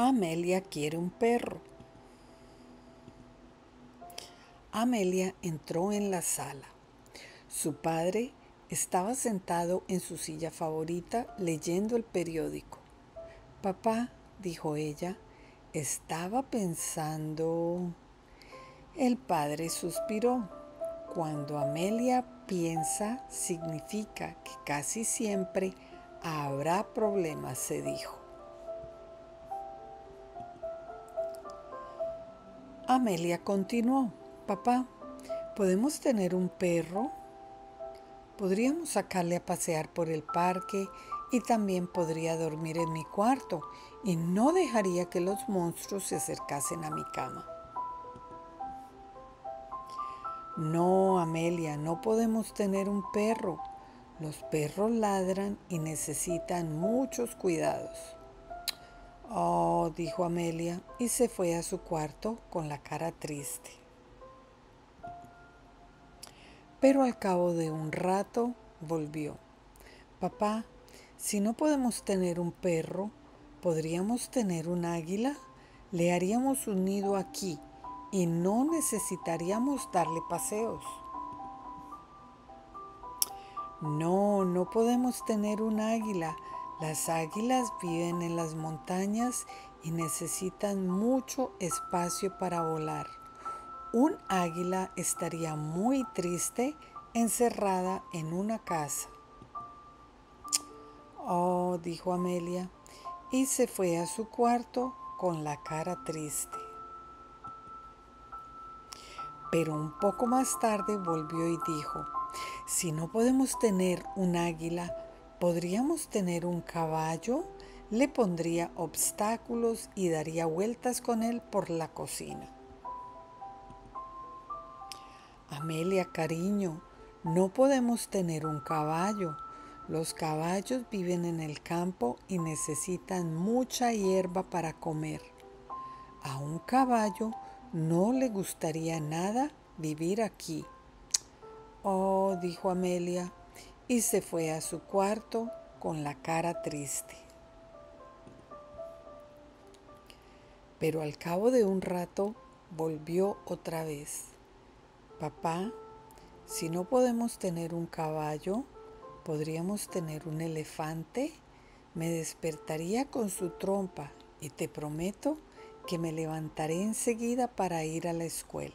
Amelia quiere un perro. Amelia entró en la sala. Su padre estaba sentado en su silla favorita leyendo el periódico. Papá, dijo ella, estaba pensando... El padre suspiró. Cuando Amelia piensa, significa que casi siempre habrá problemas, se dijo. Amelia continuó. Papá, ¿podemos tener un perro? Podríamos sacarle a pasear por el parque y también podría dormir en mi cuarto y no dejaría que los monstruos se acercasen a mi cama. No, Amelia, no podemos tener un perro. Los perros ladran y necesitan muchos cuidados. Oh, dijo Amelia y se fue a su cuarto con la cara triste. Pero al cabo de un rato volvió. Papá, si no podemos tener un perro, ¿podríamos tener un águila? Le haríamos un nido aquí y no necesitaríamos darle paseos. No, no podemos tener un águila. Las águilas viven en las montañas y necesitan mucho espacio para volar. Un águila estaría muy triste encerrada en una casa. Oh, dijo Amelia, y se fue a su cuarto con la cara triste. Pero un poco más tarde volvió y dijo, si no podemos tener un águila, ¿podríamos tener un caballo? Le pondría obstáculos y daría vueltas con él por la cocina. Amelia, cariño, no podemos tener un caballo. Los caballos viven en el campo y necesitan mucha hierba para comer. A un caballo no le gustaría nada vivir aquí. Oh, dijo Amelia, y se fue a su cuarto con la cara triste. Pero al cabo de un rato volvió otra vez. Papá, si no podemos tener un caballo, ¿podríamos tener un elefante? Me despertaría con su trompa y te prometo que me levantaré enseguida para ir a la escuela.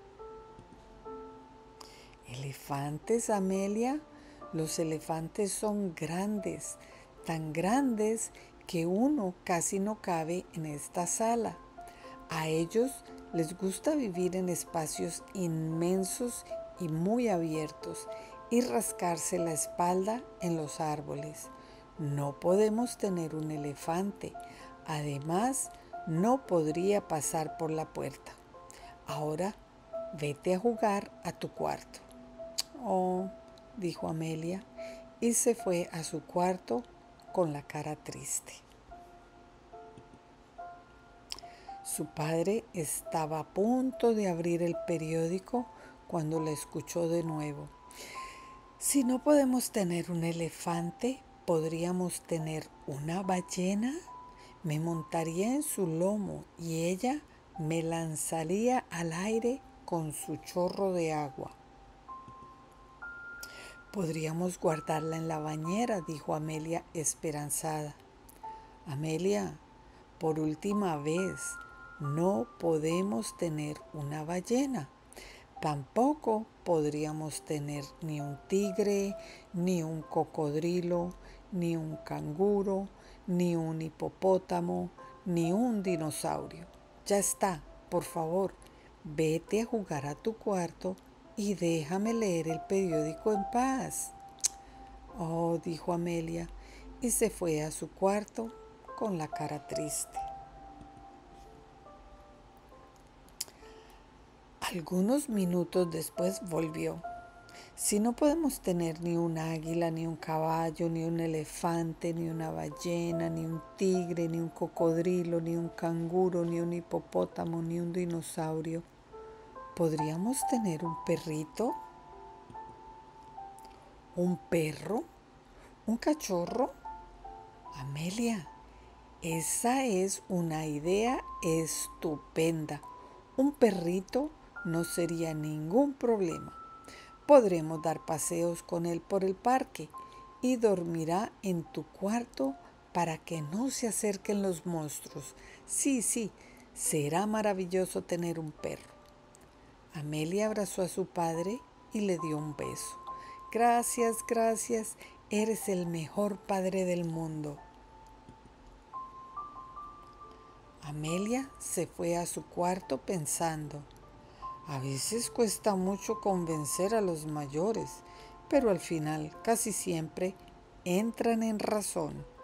¿Elefantes, Amelia? Los elefantes son grandes, tan grandes que uno casi no cabe en esta sala. A ellos les gusta vivir en espacios inmensos y muy abiertos y rascarse la espalda en los árboles. No podemos tener un elefante. Además, no podría pasar por la puerta. Ahora, vete a jugar a tu cuarto. Oh, dijo Amelia, y se fue a su cuarto con la cara triste. Su padre estaba a punto de abrir el periódico cuando la escuchó de nuevo. Si no podemos tener un elefante, ¿podríamos tener una ballena? Me montaría en su lomo y ella me lanzaría al aire con su chorro de agua. Podríamos guardarla en la bañera, dijo Amelia esperanzada. Amelia, por última vez, no podemos tener una ballena. Tampoco podríamos tener ni un tigre, ni un cocodrilo, ni un canguro, ni un hipopótamo, ni un dinosaurio. Ya está, por favor, vete a jugar a tu cuarto y déjame leer el periódico en paz. Oh, dijo Amelia, y se fue a su cuarto con la cara triste. Algunos minutos después volvió. Si no podemos tener ni un águila, ni un caballo, ni un elefante, ni una ballena, ni un tigre, ni un cocodrilo, ni un canguro, ni un hipopótamo, ni un dinosaurio, ¿podríamos tener un perrito? ¿Un perro? ¿Un cachorro? Amelia, Esa es una idea estupenda. Un perrito no sería ningún problema. Podremos dar paseos con él por el parque y dormirá en tu cuarto para que no se acerquen los monstruos. Sí, sí, será maravilloso tener un perro. Amelia abrazó a su padre y le dio un beso. Gracias, gracias, eres el mejor padre del mundo. Amelia se fue a su cuarto pensando, a veces cuesta mucho convencer a los mayores, pero al final casi siempre entran en razón.